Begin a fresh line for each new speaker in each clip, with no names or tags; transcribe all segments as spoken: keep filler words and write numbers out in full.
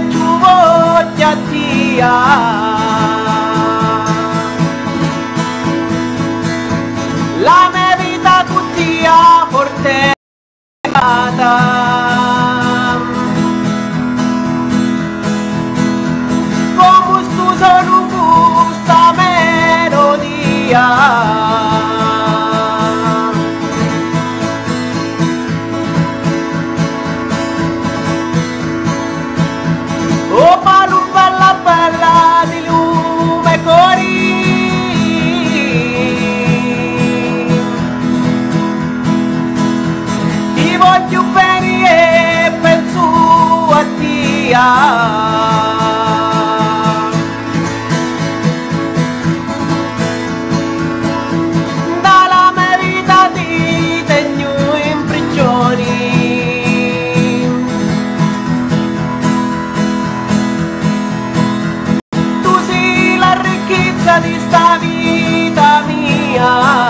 tu voglia tia. La mia vita tutta forte come tu sono questa melodia. Oh palu bella bella di lume cori, ti voglio bene e penso a tia. Dalla mia vita ti tengo in prigione, di sta vita mia.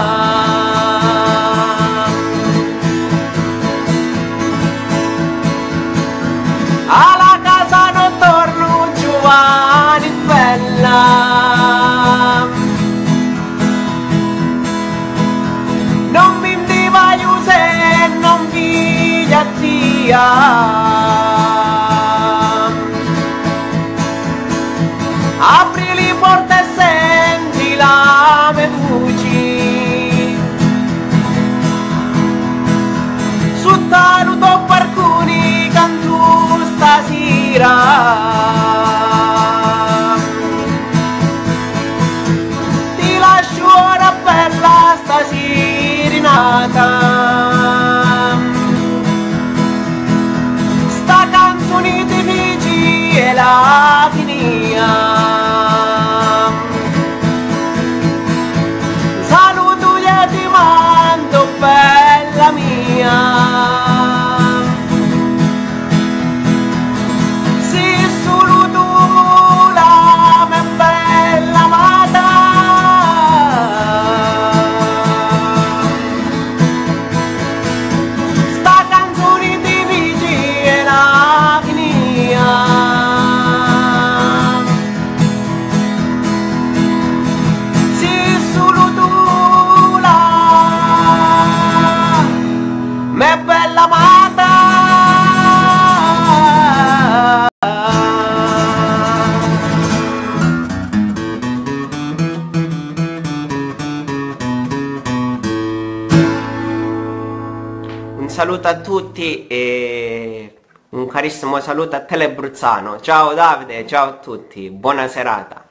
Alla casa non torno giovane bella, non mi divaio se non figlia tia. Apri le porte e senti la mia voce, su taluto barconi canto stasera. Ti lascio ora bella staserenata, sta canzone ti dici e la finia. Bella mia, sei solo tu la mia bella amata. Sta canzone di dici e la finia. Sei solo tu me bella amata. Un saluto a tutti e un carissimo saluto a Telebruzzano. Ciao Davide, ciao a tutti, buona serata.